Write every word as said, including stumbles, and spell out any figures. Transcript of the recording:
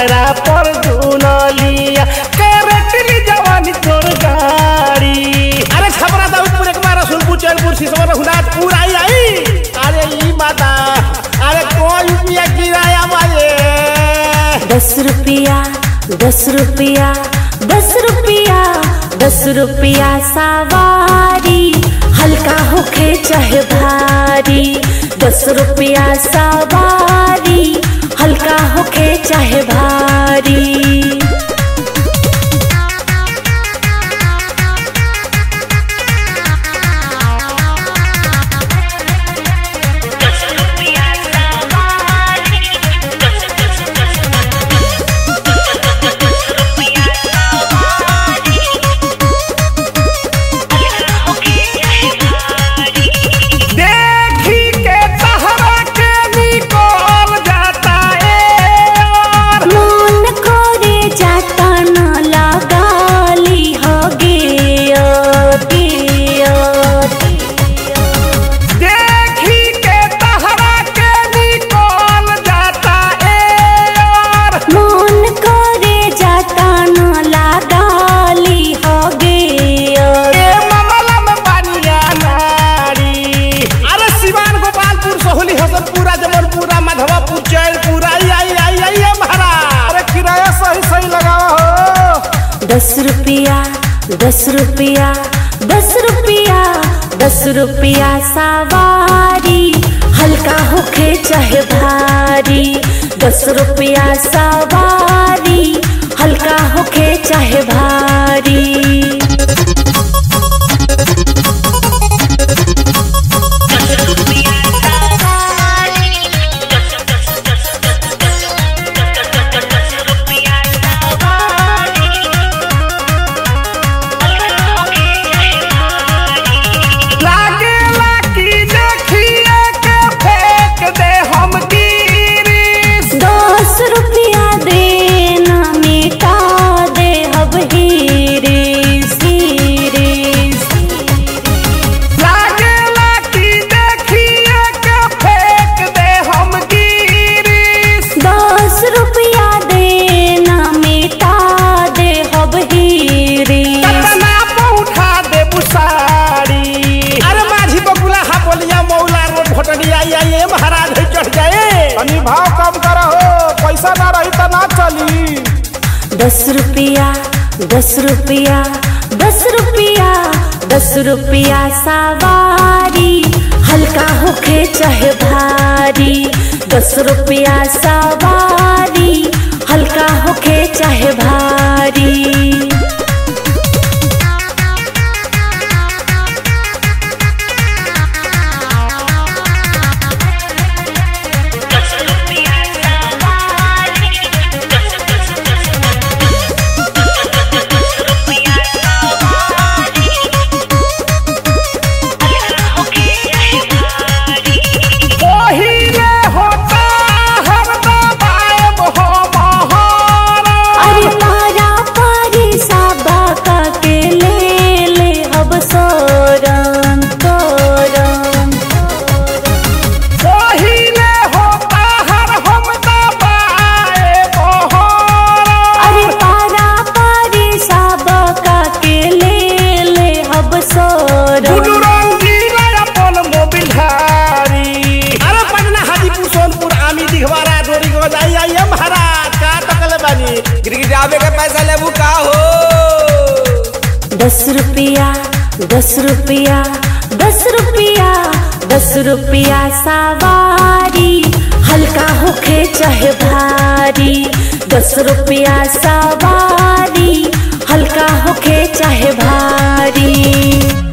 तहरा पर दुनलिया करटली जवानी तोर गाड़ी। अरे छपरा दाऊदपुर एक बार रसूलपुर चैनपुर सिसवा रघुनाथपुर आई आई। अरे ई माता अरे कोई रुपया किराया मारे दस रुपया दस रुपया दस रुपया दस रुपया सवारी हल्का होके चाहे भारी। दस रुपया सवारी हल्का होके चाहे भारी। दस रुपया दस रुपया दस रुपया दस रुपया सवारी हल्का होके चाहे भारी। दस रुपया सवारी हल्का होके चाहे भारी। भाव कम करो पैसा ना रही तो ना चली। दस रुपया दस रुपया दस रुपया दस रुपया सवारी हल्का होके चाहे भारी। दस रुपया सवारी हल्का होके चाहे भारी। गिरगिटावे के पैसा लेबू का हो। दस रुपया दस रुपया दस रुपया दस रुपया सवारी हल्का होके चाहे भारी। दस रुपया सवारी हल्का होके चाहे भारी।